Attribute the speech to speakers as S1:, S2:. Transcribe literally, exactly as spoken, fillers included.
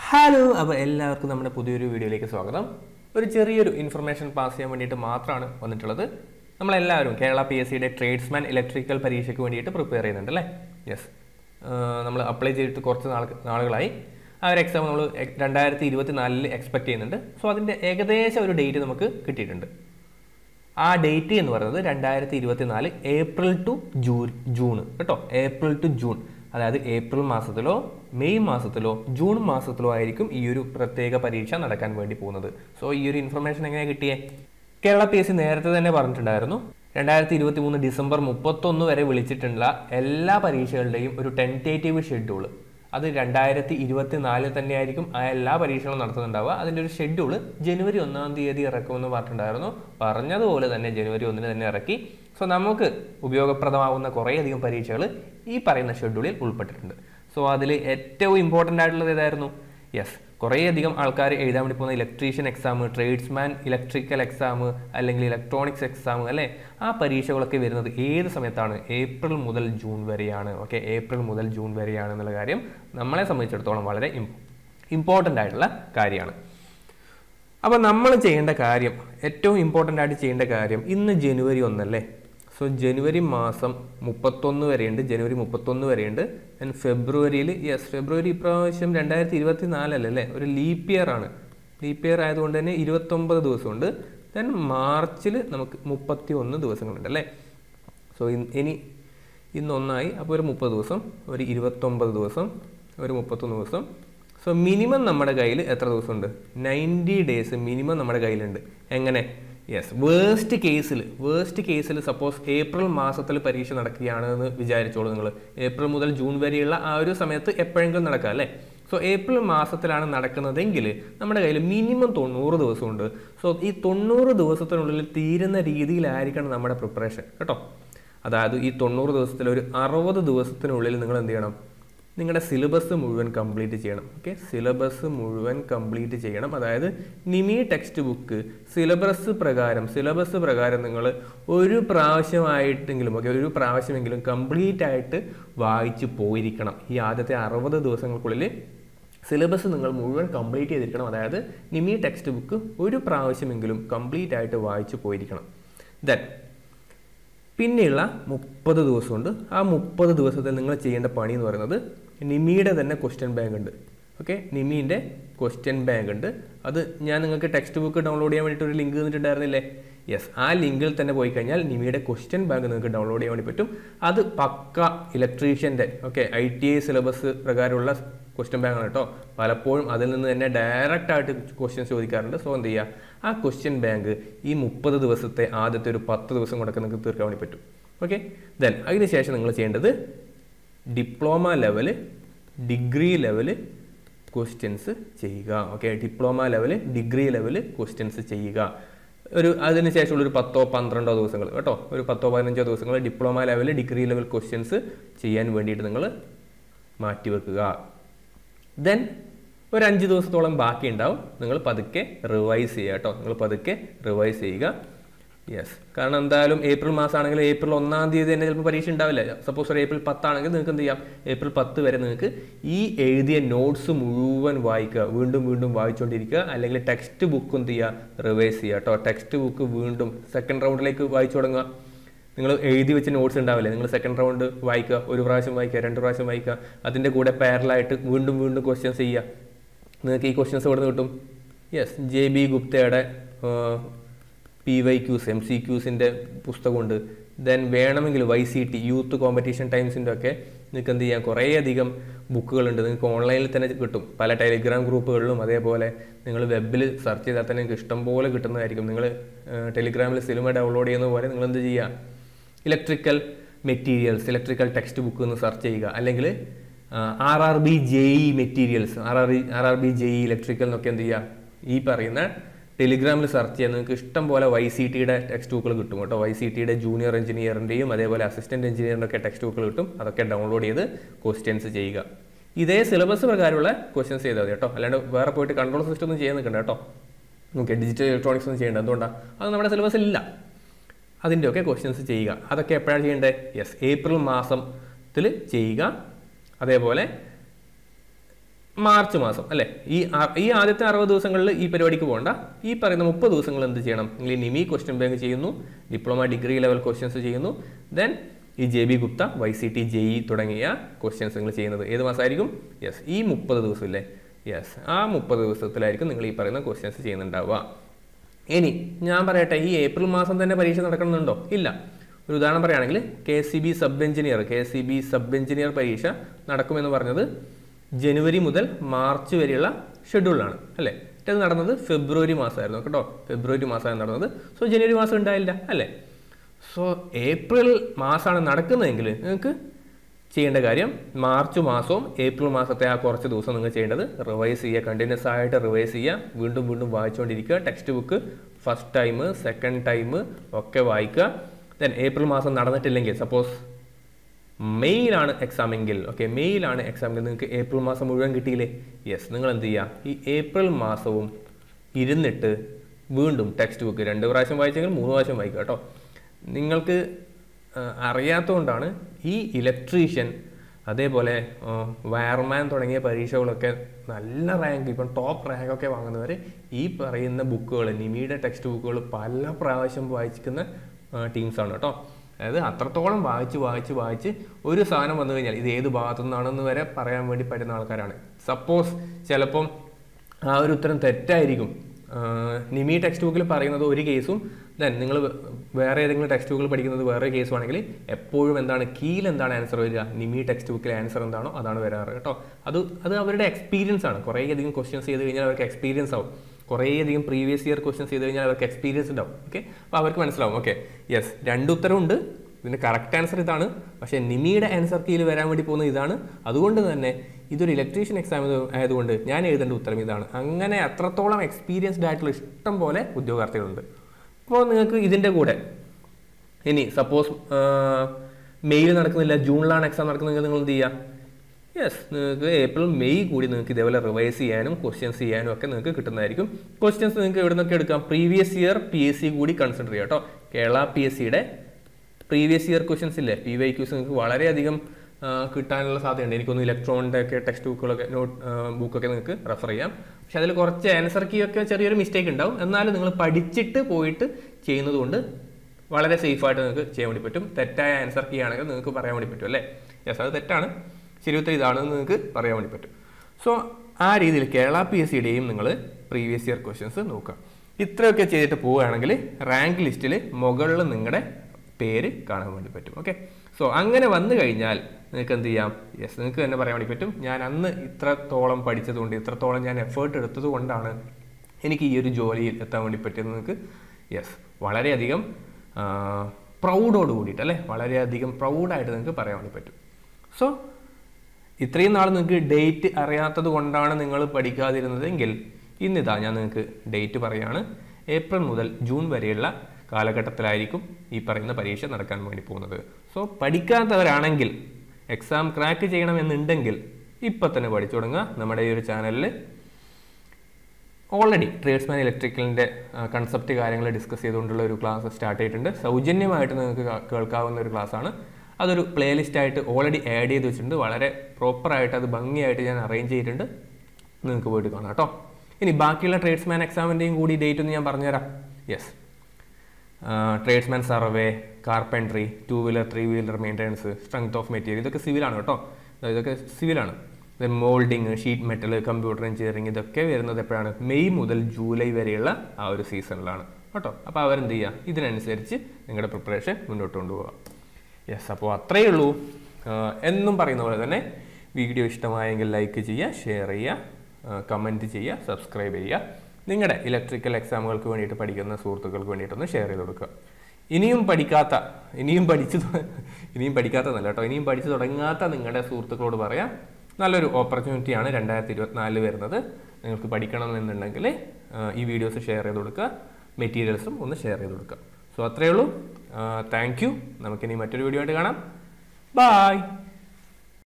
S1: Hello, അപ്പോൾ എല്ലാവർക്കും നമ്മുടെ പുതിയൊരു വീഡിയോയിലേക്ക് സ്വാഗതം. ഒരു ചെറിയൊരു ഇൻഫർമേഷൻ പാസ് ചെയ്യാൻ വേണ്ടിയിട്ട് മാത്രമാണ് വന്നിട്ടുള്ളത്. നമ്മളെല്ലാവരും കേരള പി എസ് സിയുടെ ട്രേഡ്സ്മാൻ ഇലക്ട്രിക്കൽ പരീക്ഷയ്ക്ക് വേണ്ടിയിട്ട് പ്രിപ്പയർ ചെയ്യുന്നുണ്ട് അല്ലേ? യെസ്, നമ്മൾ അപ്ലൈ ചെയ്തിട്ട് കുറച്ച് നാൾ നാളുകളായി. ആ ഒരു എക്സാം നമ്മൾ രണ്ടായിരത്തി ഇരുപത്തി നാലിൽ എക്സ്പെക്ട് ചെയ്യുന്നുണ്ട്. സോ അതിൻ്റെ ഏകദേശം ഒരു ഡേറ്റ് നമുക്ക് കിട്ടിയിട്ടുണ്ട്. ആ ഡേറ്റ് എന്ന് പറയുന്നത് രണ്ടായിരത്തി ഇരുപത്തി നാല് ഏപ്രിൽ ടു ജൂൺ ജൂൺ കേട്ടോ. ഏപ്രിൽ ടു ജൂൺ, അതായത് ഏപ്രിൽ മാസത്തിലോ മെയ് മാസത്തിലോ ജൂൺ മാസത്തിലോ ആയിരിക്കും ഈ ഒരു പ്രത്യേക പരീക്ഷ നടക്കാൻ വേണ്ടി പോകുന്നത്. സോ ഈ ഒരു ഇൻഫർമേഷൻ എങ്ങനെ കിട്ടിയേ? കേരള പി എസ് സി നേരത്തെ തന്നെ പറഞ്ഞിട്ടുണ്ടായിരുന്നു, രണ്ടായിരത്തി ഇരുപത്തി മൂന്ന് ഡിസംബർ മുപ്പത്തൊന്ന് വരെ വിളിച്ചിട്ടുള്ള എല്ലാ പരീക്ഷകളുടെയും ഒരു ടെൻറ്റേറ്റീവ് ഷെഡ്യൂൾ അത് രണ്ടായിരത്തി ഇരുപത്തി നാലിൽ തന്നെയായിരിക്കും ആ എല്ലാ പരീക്ഷകളും നടത്തുന്നുണ്ടാവുക. അതിൻ്റെ ഒരു ഷെഡ്യൂൾ ജനുവരി ഒന്നാം തീയതി ഇറക്കുമെന്ന് പറഞ്ഞിട്ടുണ്ടായിരുന്നു. പറഞ്ഞതുപോലെ തന്നെ ജനുവരി ഒന്നിന് തന്നെ ഇറക്കി. സോ നമുക്ക് ഉപയോഗപ്രദമാകുന്ന കുറേയധികം പരീക്ഷകൾ ഈ പറയുന്ന ഷെഡ്യൂളിൽ ഉൾപ്പെട്ടിട്ടുണ്ട്. സോ അതിൽ ഏറ്റവും ഇമ്പോർട്ടൻ്റ് ആയിട്ടുള്ളത് ഏതായിരുന്നു? യെസ്, കുറേയധികം ആൾക്കാർ എഴുതാൻ വേണ്ടി പോകുന്ന electrician exam, tradesman electrical exam, അല്ലെങ്കിൽ ഇലക്ട്രോണിക്സ് എക്സാം അല്ലേ, ആ പരീക്ഷകളൊക്കെ വരുന്നത് ഏത് സമയത്താണ്? ഏപ്രിൽ മുതൽ ജൂൺ വരെയാണ്. ഓക്കെ, ഏപ്രിൽ മുതൽ ജൂൺ വരെയാണ് എന്നുള്ള കാര്യം നമ്മളെ സംബന്ധിച്ചിടത്തോളം വളരെ ഇമ്പോർട്ടൻ്റ് ആയിട്ടുള്ള കാര്യമാണ്. അപ്പോൾ നമ്മൾ ചെയ്യേണ്ട കാര്യം, ഏറ്റവും ഇമ്പോർട്ടൻ്റ് ആയിട്ട് ചെയ്യേണ്ട കാര്യം, ഇന്ന് ജനുവരി ഒന്നല്ലേ? സോ ജനുവരി മാസം മുപ്പത്തൊന്ന് വരെയുണ്ട്, ജനുവരി മുപ്പത്തൊന്ന് വരെയുണ്ട്. ആൻഡ് ഫെബ്രുവരിയിൽ, യെസ്, ഫെബ്രുവരി ഇപ്രാവശ്യം രണ്ടായിരത്തി ഇരുപത്തി നാലല്ലേ, ഒരു ലീപ്പ് ഇയർ ആണ്. ലീപ്പ് ഇയർ ആയതുകൊണ്ട് തന്നെ ഇരുപത്തൊമ്പത് ദിവസമുണ്ട്. ദെൻ മാർച്ചിൽ നമുക്ക് മുപ്പത്തി ഒന്ന് ദിവസങ്ങളുണ്ട് അല്ലേ? സോ ഇനി ഇന്നൊന്നായി, അപ്പോൾ ഒരു മുപ്പത് ദിവസം, ഒരു ഇരുപത്തൊമ്പത് ദിവസം, ഒരു മുപ്പത്തൊന്ന് ദിവസം. സോ മിനിമം നമ്മുടെ കയ്യിൽ എത്ര ദിവസമുണ്ട്? നയൻറ്റി ഡേയ്സ് മിനിമം നമ്മുടെ കയ്യിലുണ്ട്. എങ്ങനെ? യെസ്, വേസ്റ്റ് കേസിൽ വേസ്റ്റ് കേസിൽ സപ്പോസ് ഏപ്രിൽ മാസത്തിൽ പരീക്ഷ നടക്കുകയാണെന്ന് വിചാരിച്ചോളൂ നിങ്ങൾ. ഏപ്രിൽ മുതൽ ജൂൺ വരെയുള്ള ആ ഒരു സമയത്ത് എപ്പോഴെങ്കിലും നടക്കാം അല്ലേ? സോ ഏപ്രിൽ മാസത്തിലാണ് നടക്കുന്നതെങ്കിൽ നമ്മുടെ കയ്യിൽ മിനിമം തൊണ്ണൂറ് ദിവസമുണ്ട്. സോ ഈ തൊണ്ണൂറ് ദിവസത്തിനുള്ളിൽ തീരുന്ന രീതിയിലായിരിക്കണം നമ്മുടെ പ്രിപ്പറേഷൻ കേട്ടോ. അതായത് ഈ തൊണ്ണൂറ് ദിവസത്തിൽ ഒരു അറുപത് ദിവസത്തിനുള്ളിൽ നിങ്ങൾ എന്ത് ചെയ്യണം? നിങ്ങളുടെ സിലബസ് മുഴുവൻ കംപ്ലീറ്റ് ചെയ്യണം. ഓക്കെ, സിലബസ് മുഴുവൻ കംപ്ലീറ്റ് ചെയ്യണം. അതായത് നിമി ടെക്സ്റ്റ് ബുക്ക് സിലബസ് പ്രകാരം സിലബസ് പ്രകാരം നിങ്ങൾ ഒരു പ്രാവശ്യമായിട്ടെങ്കിലും ഓക്കെ ഒരു പ്രാവശ്യമെങ്കിലും കംപ്ലീറ്റ് ആയിട്ട് വായിച്ച് പോയിരിക്കണം. ഈ ആദ്യത്തെ അറുപത് ദിവസങ്ങൾക്കുള്ളിൽ സിലബസ് നിങ്ങൾ മുഴുവൻ കംപ്ലീറ്റ് ചെയ്തിരിക്കണം. അതായത് നിമി ടെക്സ്റ്റ് ബുക്ക് ഒരു പ്രാവശ്യമെങ്കിലും കംപ്ലീറ്റ് ആയിട്ട് വായിച്ച് പോയിരിക്കണം. ദെൻ പിന്നെയുള്ള മുപ്പത് ദിവസമുണ്ട്. ആ മുപ്പത് ദിവസത്തിൽ നിങ്ങൾ ചെയ്യേണ്ട പണി എന്ന് പറയുന്നത്, നിമിയുടെ തന്നെ ക്വസ്റ്റ്യൻ ബാങ്ക് ഉണ്ട്. ഓക്കെ, നിമീൻ്റെ ക്വസ്റ്റ്യൻ ബാങ്ക് ഉണ്ട്. അത് ഞാൻ നിങ്ങൾക്ക് ടെക്സ്റ്റ് ബുക്ക് ഡൗൺലോഡ് ചെയ്യാൻ വേണ്ടിയിട്ട് ഒരു ലിങ്ക് തന്നിട്ടുണ്ടായിരുന്നില്ലേ? യെസ്, ആ ലിങ്കിൽ തന്നെ പോയി കഴിഞ്ഞാൽ നിമിയുടെ ക്വസ്റ്റ്യൻ ബാങ്ക് നിങ്ങൾക്ക് ഡൗൺലോഡ് ചെയ്യാൻ വേണ്ടി പറ്റും. അത് പക്ക ഇലക്ട്രീഷ്യൻ്റെ okay I T I syllabus പ്രകാരമുള്ള ക്വസ്റ്റ്യൻ ബാങ്ക് ആണ് കേട്ടോ. പലപ്പോഴും അതിൽ നിന്ന് തന്നെ ഡയറക്റ്റ് ആയിട്ട് ക്വസ്റ്റ്യൻസ് ചോദിക്കാറുണ്ട്. സോ എന്ത് ചെയ്യുക, ആ ക്വസ്റ്റ്യൻ ബാങ്ക് ഈ മുപ്പത് ദിവസത്തെ ആദ്യത്തെ ഒരു പത്ത് ദിവസം കൊണ്ടൊക്കെ നിങ്ങൾക്ക് തീർക്കാൻ വേണ്ടി പറ്റും. ഓക്കെ, ദെൻ അതിന് ശേഷം നിങ്ങൾ ചെയ്യേണ്ടത് diploma level, degree level questions ചെയ്യുക. Okay, diploma level, degree level questions ചെയ്യുക. ഒരു അതിന് ശേഷമുള്ള ഒരു പത്തോ പന്ത്രണ്ടോ ദിവസങ്ങൾ കേട്ടോ, ഒരു പത്തോ പതിനഞ്ചോ ദിവസങ്ങൾ diploma level, degree level questions ചെയ്യാൻ വേണ്ടിയിട്ട് നിങ്ങൾ മാറ്റിവെക്കുക. ദെൻ ഒരു അഞ്ച് ദിവസത്തോളം ബാക്കി ഉണ്ടാവും. നിങ്ങൾ പതുക്കെ റിവൈസ് ചെയ്യുക കേട്ടോ. നിങ്ങൾ പതുക്കെ റിവൈസ് ചെയ്യുക. യെസ്, കാരണം എന്തായാലും ഏപ്രിൽ മാസമാണെങ്കിൽ ഏപ്രിൽ ഒന്നാം തീയതി തന്നെ ചിലപ്പോൾ പരീക്ഷ ഉണ്ടാവില്ല. സപ്പോസ് ഒരു ഏപ്രിൽ പത്താണെങ്കിൽ നിങ്ങൾക്ക് എന്ത് ചെയ്യാം, ഏപ്രിൽ പത്ത് വരെ നിങ്ങൾക്ക് ഈ എഴുതിയ നോട്ട്സ് മുഴുവൻ വായിക്കുക, വീണ്ടും വീണ്ടും വായിച്ചുകൊണ്ടിരിക്കുക. അല്ലെങ്കിൽ ടെക്സ്റ്റ് ബുക്ക് എന്ത് ചെയ്യുക, റിവൈസ് ചെയ്യുക കേട്ടോ. ടെക്സ്റ്റ് ബുക്ക് വീണ്ടും സെക്കൻഡ് റൗണ്ടിലേക്ക് വായിച്ചു തുടങ്ങുക. നിങ്ങൾ എഴുതി വെച്ച നോട്ട്സ് ഉണ്ടാവില്ലേ, നിങ്ങൾ സെക്കൻഡ് റൗണ്ട് വായിക്കുക, ഒരു പ്രാവശ്യം വായിക്കുക, രണ്ട് പ്രാവശ്യം വായിക്കുക. അതിൻ്റെ കൂടെ പാരലായിട്ട് വീണ്ടും വീണ്ടും ക്വസ്റ്റ്യൻസ് ചെയ്യുക. നിങ്ങൾക്ക് ഈ ക്വസ്റ്റ്യൻസ് ഇവിടെ നിന്ന് കിട്ടും. യെസ്, ജെ ബി ഗുപ്തയുടെ P Y Qs, M C ക്യൂസിൻ്റെ പുസ്തകമുണ്ട്. ദെൻ വേണമെങ്കിൽ Y C T youth competition ടൈംസിൻ്റെ ഒക്കെ നിങ്ങൾക്ക് എന്ത് ചെയ്യാം, കുറേയധികം ബുക്കുകളുണ്ട്. നിങ്ങൾക്ക് ഓൺലൈനിൽ തന്നെ കിട്ടും, പല ടെലിഗ്രാം ഗ്രൂപ്പുകളിലും. അതേപോലെ നിങ്ങൾ വെബിൽ സെർച്ച് ചെയ്താൽ തന്നെ നിങ്ങൾക്ക് ഇഷ്ടം പോലെ കിട്ടുന്നതായിരിക്കും. നിങ്ങൾ ടെലിഗ്രാമിൽ സിനിമ ഡൗൺലോഡ് ചെയ്യുന്ന പോലെ നിങ്ങൾ എന്ത് ചെയ്യുക, electrical materials, electrical text book എന്ന് സെർച്ച് ചെയ്യുക. അല്ലെങ്കിൽ R R B J E materials, R R R R B J E electrical എന്നൊക്കെ എന്ത് ചെയ്യുക, ഈ പറയുന്ന ടെലിഗ്രാമിൽ സെർച്ച് ചെയ്യാൻ നിങ്ങൾക്ക് ഇഷ്ടം പോലെ വൈ സി ടിയുടെ ടെക്സ്റ്റ് ബുക്കുകൾ കിട്ടും കേട്ടോ. വൈ സി ടിയുടെ ജൂനിയർ എഞ്ചിനീയറിൻ്റെയും അതേപോലെ അസിസ്റ്റൻറ്റ് എഞ്ചിനീയറിൻ്റെ ഒക്കെ ടെക്സ്റ്റ് ബുക്കുകൾ കിട്ടും. അതൊക്കെ ഡൗൺലോഡ് ചെയ്ത് ക്വസ്റ്റ്യൻസ് ചെയ്യുക. ഇതേ സിലബസ് പ്രകാരമുള്ള ക്വസ്റ്റ്യൻസ് ചെയ്താൽ മതി കേട്ടോ. അല്ലാണ്ട് വേറെ പോയിട്ട് കൺട്രോൾ സിസ്റ്റം ഒന്നും ചെയ്യാൻ നിൽക്കണ്ട കേട്ടോ. ഓക്കെ, ഡിജിറ്റൽ ഇലക്ട്രോണിക്സ് ഒന്നും ചെയ്യേണ്ട. എന്തുകൊണ്ടാണ്? അത് നമ്മുടെ സിലബസിൽ ഇല്ല. അതിൻ്റെയൊക്കെ ക്വസ്റ്റ്യൻസ് ചെയ്യുക. അതൊക്കെ എപ്പോഴാണ് ചെയ്യേണ്ടത്? യെസ്, ഏപ്രിൽ മാസത്തിൽ ചെയ്യുക. അതേപോലെ മാർച്ച് മാസം അല്ലേ, ഈ ഈ ആദ്യത്തെ അറുപത് ദിവസങ്ങളിൽ ഈ പരിപാടിക്ക് പോകണ്ട. ഈ പറയുന്ന മുപ്പത് ദിവസങ്ങൾ എന്ത് ചെയ്യണം? നിങ്ങൾ നിമി ക്വസ്റ്റ്യൻ ബാങ്ക് ചെയ്യുന്നു, ഡിപ്ലോമ ഡിഗ്രി ലെവൽ ക്വസ്റ്റ്യൻസ് ചെയ്യുന്നു, ദെൻ ഈ J B Gupta, Y C T, J E തുടങ്ങിയ ക്വസ്റ്റ്യൻസ് നിങ്ങൾ ചെയ്യുന്നത് ഏത് മാസമായിരിക്കും? യെസ്, ഈ മുപ്പത് ദിവസം ഇല്ലേ, യെസ്, ആ മുപ്പത് ദിവസത്തിലായിരിക്കും നിങ്ങൾ ഈ പറയുന്ന ക്വസ്റ്റ്യൻസ് ചെയ്യുന്നുണ്ടാവുക. ഇനി ഞാൻ പറയട്ടെ, ഈ ഏപ്രിൽ മാസം തന്നെ പരീക്ഷ നടക്കണമെന്നുണ്ടോ? ഇല്ല. ഒരു ഉദാഹരണം പറയുകയാണെങ്കിൽ K C B sub engineer K C B sub engineer പരീക്ഷ നടക്കുമെന്ന് പറഞ്ഞത് ജനുവരി മുതൽ മാർച്ച് വരെയുള്ള ഷെഡ്യൂളാണ് അല്ലേ. ഇത് നടന്നത് ഫെബ്രുവരി മാസമായിരുന്നു കേട്ടോ, ഫെബ്രുവരി മാസമാണ് നടന്നത്. സോ ജനുവരി മാസം ഉണ്ടായില്ല അല്ലേ. സോ ഏപ്രിൽ മാസമാണ് നടക്കുന്നതെങ്കിൽ നിങ്ങൾക്ക് ചെയ്യേണ്ട കാര്യം മാർച്ച് മാസവും ഏപ്രിൽ മാസത്തെ ആ കുറച്ച് ദിവസം നിങ്ങൾ ചെയ്യേണ്ടത് റിവൈസ് ചെയ്യുക, കണ്ടിന്യൂസ് ആയിട്ട് റിവൈസ് ചെയ്യുക, വീണ്ടും വീണ്ടും വായിച്ചുകൊണ്ടിരിക്കുക. Text book first time second time ഒക്കെ വായിക്കുക. ദെൻ ഏപ്രിൽ മാസം നടന്നിട്ടില്ലെങ്കിൽ, സപ്പോസ് മെയ്യിലാണ് എക്സാം എങ്കിൽ, ഓക്കെ മെയ്യിലാണ് എക്സാം എങ്കിൽ നിങ്ങൾക്ക് ഏപ്രിൽ മാസം മുഴുവൻ കിട്ടിയില്ലേ? യെസ്, നിങ്ങൾ എന്ത് ചെയ്യുക, ഈ ഏപ്രിൽ മാസവും ഇരുന്നിട്ട് വീണ്ടും ടെക്സ്റ്റ് ബുക്ക് രണ്ട് പ്രാവശ്യം വായിച്ചെങ്കിൽ മൂന്ന് പ്രാവശ്യം വായിക്കുക കേട്ടോ. നിങ്ങൾക്ക് അറിയാത്തതുകൊണ്ടാണ് ഈ ഇലക്ട്രീഷ്യൻ അതേപോലെ വയർമാൻ തുടങ്ങിയ പരീക്ഷകളൊക്കെ നല്ല റാങ്ക്, ഇപ്പം ടോപ്പ് റാങ്കൊക്കെ വാങ്ങുന്നവർ ഈ പറയുന്ന ബുക്കുകൾ, നിമിയുടെ ടെക്സ്റ്റ് ബുക്കുകൾ പല പ്രാവശ്യം വായിക്കുന്ന ടീംസാണ് കേട്ടോ. അതായത് അത്രത്തോളം വായിച്ച് വായിച്ച് വായിച്ച് ഒരു സാധനം വന്നു കഴിഞ്ഞാൽ ഇത് ഏത് ഭാഗത്തു നിന്നാണെന്ന് വരെ പറയാൻ വേണ്ടി പറ്റുന്ന ആൾക്കാരാണ്. സപ്പോസ് ചിലപ്പം ആ ഒരു ഉത്തരം തെറ്റായിരിക്കും. നിമി ടെക്സ്റ്റ് ബുക്കിൽ പറയുന്നത് ഒരു കേസും ദെൻ നിങ്ങൾ വേറെ ഏതെങ്കിലും ടെക്സ്റ്റ് ബുക്കിൽ പഠിക്കുന്നത് വേറെ കേസും ആണെങ്കിൽ എപ്പോഴും എന്താണ് കീയിൽ എന്താണ് ആൻസർ വരിക, നിമി ടെക്സ്റ്റ് ബുക്കിലെ ആൻസർ എന്താണോ അതാണ് വരാറ് കേട്ടോ. അത് അത് അവരുടെ എക്സ്പീരിയൻസ് ആണ്. കുറേയധികം ക്വസ്റ്റ്യൻസ് ചെയ്ത് കഴിഞ്ഞാൽ അവർക്ക് എക്സ്പീരിയൻസ് ആവും. കുറേയധികം പ്രീവിയസ് ഇയർ ക്വസ്റ്റ്യൻസ് ചെയ്ത് കഴിഞ്ഞാൽ അവർക്ക് എക്സ്പീരിയൻസ് ഉണ്ടാവും. ഓക്കെ, അപ്പോൾ അവർക്ക് മനസ്സിലാവും. ഓക്കെ യെസ്, രണ്ട് ഉത്തരമുണ്ട്, ഇതിൻ്റെ കറക്റ്റ് ആൻസർ ഇതാണ്, പക്ഷേ നിമിയുടെ ആൻസർ കീയിൽ വരാൻ വേണ്ടി പോകുന്നത് ഇതാണ്. അതുകൊണ്ട് തന്നെ ഇതൊരു ഇലക്ട്രീഷ്യൻ എക്സാം ആയതുകൊണ്ട് ഞാൻ എഴുതേണ്ട ഉത്തരം ഇതാണ്. അങ്ങനെ അത്രത്തോളം എക്സ്പീരിയൻസ്ഡ് ആയിട്ടുള്ള ഇഷ്ടം പോലെ ഉദ്യോഗാർത്ഥികളുണ്ട്. അപ്പോൾ നിങ്ങൾക്ക് ഇതിൻ്റെ കൂടെ ഇനി സപ്പോസ് മെയ്യിൽ നടക്കുന്നില്ല, ജൂണിലാണ് എക്സാം നടക്കുന്നതെങ്കിൽ നിങ്ങൾ എന്ത് ചെയ്യുക? യെസ്, നിങ്ങൾക്ക് ഏപ്രിൽ മെയ് കൂടി നിങ്ങൾക്ക് ഇതേപോലെ റിവൈസ് ചെയ്യാനും ക്വസ്റ്റ്യൻസ് ചെയ്യാനും ഒക്കെ നിങ്ങൾക്ക് കിട്ടുന്നതായിരിക്കും. ക്വസ്റ്റ്യൻസ് നിങ്ങൾക്ക് എവിടെ നിന്നൊക്കെ എടുക്കാം? Previous year P S C കൂടി കൺസിഡർ ചെയ്യാം കേട്ടോ. കേരള പി എസ് സിയുടെ പ്രീവിയസ് ഇയർ ക്വസ്റ്റ്യൻസ് ഇല്ലേ, പി വൈ ക്യൂസ് നിങ്ങൾക്ക് വളരെയധികം കിട്ടാനുള്ള സാധ്യതയുണ്ട്. എനിക്കൊന്ന് ഇലക്ട്രോണിൻ്റെ ഒക്കെ ടെക്സ്റ്റ് ബുക്കുകളൊക്കെ നോട്ട് ബുക്കൊക്കെ നിങ്ങൾക്ക് റെഫർ ചെയ്യാം. പക്ഷെ അതിൽ കുറച്ച് ആൻസർ കീ ഒക്കെ ചെറിയൊരു മിസ്റ്റേക്ക് ഉണ്ടാവും. എന്നാലും നിങ്ങൾ പഠിച്ചിട്ട് പോയിട്ട് ചെയ്യുന്നത് കൊണ്ട് വളരെ സേഫായിട്ട് നിങ്ങൾക്ക് ചെയ്യാൻ വേണ്ടി പറ്റും. തെറ്റായ ആൻസർ കീ ആണെങ്കിൽ നിങ്ങൾക്ക് പറയാൻ വേണ്ടി പറ്റും അല്ലേ. യെസ്, അത് തെറ്റാണ്, ശരി ഉത്തരം ഇതാണെന്ന് നിങ്ങൾക്ക് പറയാൻ വേണ്ടി പറ്റും. സോ ആ രീതിയിൽ കേരള പി എസ് സിയുടെയും നിങ്ങൾ പ്രീവിയസ് ഇയർ ക്വസ്റ്റ്യൻസ് നോക്കുക. ഇത്രയൊക്കെ ചെയ്തിട്ട് പോവുകയാണെങ്കിൽ റാങ്ക് ലിസ്റ്റിൽ മുകളിൽ നിങ്ങളുടെ പേര് കാണാൻ വേണ്ടി പറ്റും. ഓക്കെ, സോ അങ്ങനെ വന്നു കഴിഞ്ഞാൽ നിങ്ങൾക്ക് എന്ത് ചെയ്യാം? യെസ്, നിങ്ങൾക്ക് തന്നെ പറയാൻ വേണ്ടി പറ്റും, ഞാൻ അന്ന് ഇത്രത്തോളം പഠിച്ചതുകൊണ്ട്, ഇത്രത്തോളം ഞാൻ എഫേർട്ട് എടുത്തത് കൊണ്ടാണ് എനിക്ക് ഈ ഒരു ജോലിയിൽ എത്താൻ വേണ്ടി പറ്റിയത്. നിങ്ങൾക്ക് യെസ് വളരെയധികം പ്രൗഡോട് കൂടിയിട്ട് അല്ലേ, വളരെയധികം പ്രൗഡായിട്ട് നിങ്ങൾക്ക് പറയാൻ വേണ്ടി പറ്റും. സോ ഇത്രയും നാൾ നിങ്ങൾക്ക് ഡേറ്റ് അറിയാത്തത് കൊണ്ടാണ് നിങ്ങൾ പഠിക്കാതിരുന്നതെങ്കിൽ ഇന്നിതാ ഞാൻ നിങ്ങൾക്ക് ഡേറ്റ് പറയുകയാണ്. ഏപ്രിൽ മുതൽ ജൂൺ വരെയുള്ള കാലഘട്ടത്തിലായിരിക്കും ഈ പറയുന്ന പരീക്ഷ നടക്കാൻ വേണ്ടി പോകുന്നത്. സോ പഠിക്കാത്തവരാണെങ്കിൽ എക്സാം ക്രാക്ക് ചെയ്യണമെന്നുണ്ടെങ്കിൽ ഇപ്പം തന്നെ പഠിച്ചു തുടങ്ങുക. നമ്മുടെ ഈ ഒരു ചാനലിൽ ഓൾറെഡി ട്രേഡ്സ്മാൻ ഇലക്ട്രിക്കലിൻ്റെ കൺസെപ്റ്റ് കാര്യങ്ങൾ ഡിസ്കസ് ചെയ്തുകൊണ്ടുള്ള ഒരു ക്ലാസ് സ്റ്റാർട്ട് ചെയ്തിട്ടുണ്ട്. സൗജന്യമായിട്ട് നിങ്ങൾക്ക് കേൾക്കാവുന്ന ഒരു ക്ലാസ്സാണ്. അതൊരു പ്ലേലിസ്റ്റ് ആയിട്ട് ഓൾറെഡി ആഡ് ചെയ്ത് വെച്ചിട്ടുണ്ട്. വളരെ പ്രോപ്പറായിട്ട് അത് ഭംഗിയായിട്ട് ഞാൻ അറേഞ്ച് ചെയ്തിട്ടുണ്ട്, നിങ്ങൾക്ക് പോയിട്ട് കാണാം കേട്ടോ. ഇനി ബാക്കിയുള്ള ട്രേഡ്സ്മാൻ എക്സാമിൻ്റെയും കൂടി ഡേറ്റ് ഒന്ന് ഞാൻ പറഞ്ഞുതരാം. Yes, tradesman survey, carpentry, two wheeler three wheeler maintenance, strength of material, ഇതൊക്കെ സിവിലാണ് കേട്ടോ. ഇതൊക്കെ സിവിലാണ്. Then moulding, sheet metal, computer engineering, ഇതൊക്കെ വരുന്നത് എപ്പോഴാണ്? മെയ് മുതൽ ജൂലൈ വരെയുള്ള ആ ഒരു സീസണിലാണ് കേട്ടോ. അപ്പോൾ അവരെന്ത് ചെയ്യുക? ഇതിനനുസരിച്ച് നിങ്ങളുടെ പ്രിപ്പറേഷൻ മുന്നോട്ട് കൊണ്ടുപോകാം. യെസ്, അപ്പോൾ അത്രയേ ഉള്ളൂ. എന്നും പറയുന്ന പോലെ തന്നെ വീഡിയോ ഇഷ്ടമായെങ്കിൽ ലൈക്ക് ചെയ്യുക, ഷെയർ ചെയ്യുക, കമൻറ്റ് ചെയ്യുക, സബ്സ്ക്രൈബ് ചെയ്യുക. നിങ്ങളുടെ ഇലക്ട്രിക്കൽ എക്സാമുകൾക്ക് വേണ്ടിയിട്ട് പഠിക്കുന്ന സുഹൃത്തുക്കൾക്ക് വേണ്ടിയിട്ടൊന്ന് ഷെയർ ചെയ്ത് കൊടുക്കുക. ഇനിയും പഠിക്കാത്ത ഇനിയും പഠിച്ചു ഇനിയും പഠിക്കാത്തതല്ല കേട്ടോ, ഇനിയും പഠിച്ചു തുടങ്ങാത്ത നിങ്ങളുടെ സുഹൃത്തുക്കളോട് പറയാം, നല്ലൊരു ഓപ്പർച്യൂണിറ്റിയാണ് രണ്ടായിരത്തി ഇരുപത്തിനാലിൽ വരുന്നത്. നിങ്ങൾക്ക് പഠിക്കണമെന്നുണ്ടെങ്കിൽ ഈ വീഡിയോസ് ഷെയർ ചെയ്ത് കൊടുക്കുക, മെറ്റീരിയൽസും ഒന്ന് ഷെയർ ചെയ്ത് കൊടുക്കുക. സോ അത്രയേ ഉള്ളൂ. Thank you. നമുക്കിനി മറ്റൊരു വീഡിയോ ആയിട്ട് കാണാം. ബൈ.